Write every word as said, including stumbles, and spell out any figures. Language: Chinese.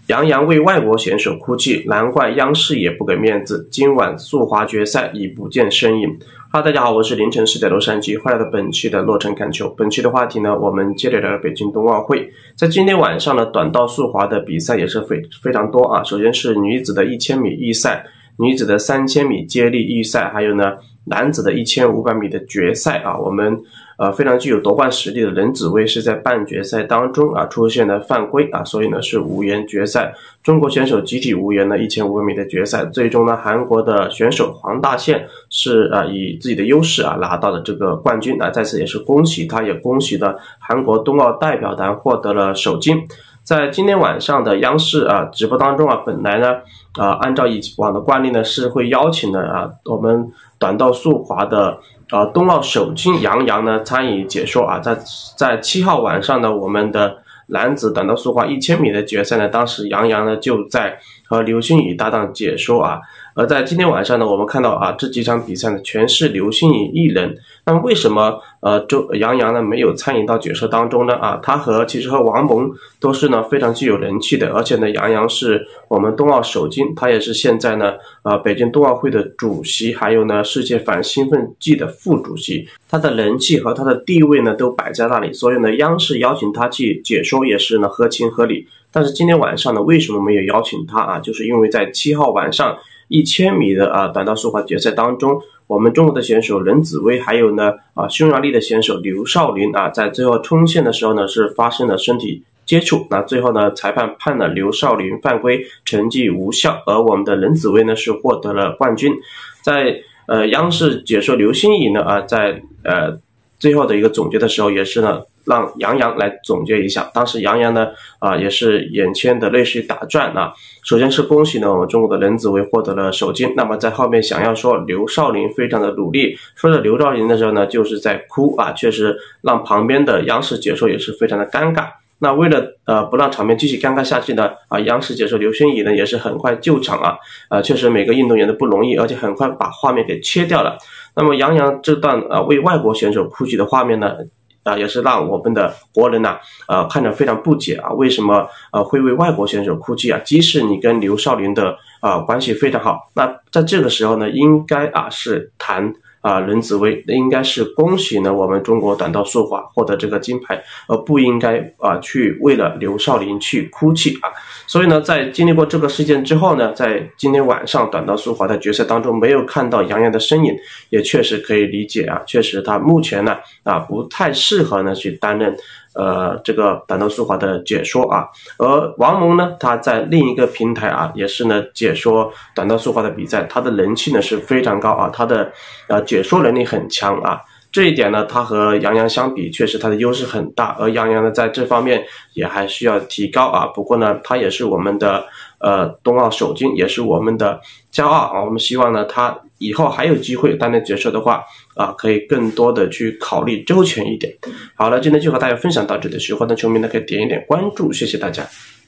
杨洋为外国选手哭泣，难怪央视也不给面子。今晚速滑决赛已不见身影。哈，大家好，我是凌晨四点洛杉矶，欢迎来到本期的洛城看球。本期的话题呢，我们接着聊北京冬奥会。在今天晚上呢，短道速滑的比赛也是非非常多啊。首先是女子的一千米预赛，女子的三千米接力预赛，还有呢男子的一千五百米的决赛啊。我们呃非常具有夺冠实力的任子威是在半决赛当中啊出现了犯规啊，所以呢是无缘决赛。中国选手集体无缘了一千五百米的决赛，最终呢韩国的选手黄大宪是啊以自己的优势啊拿到了这个冠军啊，在此也是恭喜他，也恭喜了韩国冬奥代表团获得了首金。在今天晚上的央视啊直播当中啊，本来呢啊按照以往的惯例呢是会邀请的啊我们短道速滑的呃冬奥首金杨洋呢参与解说啊，在在七号晚上呢我们的男子短道速滑一千米的决赛呢，当时杨洋呢就在和刘星宇搭档解说啊。而在今天晚上呢，我们看到啊这几场比赛呢全是刘星宇一人。那么为什么呃周杨洋呢没有参与到解说当中呢？啊，他和其实和王蒙都是呢非常具有人气的，而且呢杨洋是我们冬奥首金，他也是现在呢呃北京冬奥会的主席，还有呢世界反兴奋剂的副主席，他的人气和他的地位呢都摆在那里，所以呢央视邀请他去解说也是呢合情合理。但是今天晚上呢为什么没有邀请他啊？就是因为在七号晚上一千米的啊短道速滑决赛当中，我们中国的选手任子威还有呢啊匈牙利的选手刘少林啊在最后冲线的时候呢是发生了身体接触，那最后呢裁判判了刘少林犯规，成绩无效，而我们的任子威呢是获得了冠军。在呃央视解说刘星宇呢啊在呃最后的一个总结的时候也是呢让杨洋来总结一下，当时杨洋呢啊、呃、也是眼圈的泪水打转啊。首先是恭喜呢我们中国的任子威获得了首金，那么在后面想要说刘少林非常的努力，说着刘少林的时候呢就是在哭啊，确实让旁边的央视解说也是非常的尴尬。那为了呃不让场面继续尴尬下去呢啊，央视解说刘星宇呢也是很快救场啊，呃确实每个运动员都不容易，而且很快把画面给切掉了。那么杨洋这段啊为外国选手哭泣的画面呢啊，也是让我们的国人呐、啊，呃，看着非常不解啊，为什么呃会为外国选手哭泣啊？即使你跟刘少林的啊、呃、关系非常好，那在这个时候呢，应该啊是谈啊任子威，应该是恭喜呢我们中国短道速滑获得这个金牌，而不应该啊去为了刘少林去哭泣啊。所以呢，在经历过这个事件之后呢，在今天晚上短道速滑的决赛当中没有看到杨洋的身影，也确实可以理解啊，确实他目前呢啊不太适合呢去担任呃这个短道速滑的解说啊。而王蒙呢，他在另一个平台啊也是呢解说短道速滑的比赛，他的人气呢是非常高啊，他的呃解说能力很强啊。这一点呢，他和杨洋相比，确实他的优势很大，而杨洋呢，在这方面也还需要提高啊。不过呢，他也是我们的呃冬奥首金，也是我们的骄傲啊。我们希望呢，他以后还有机会担任解说的话啊，可以更多的去考虑周全一点。好了，今天就和大家分享到这里，喜欢的球迷呢可以点一点关注，谢谢大家。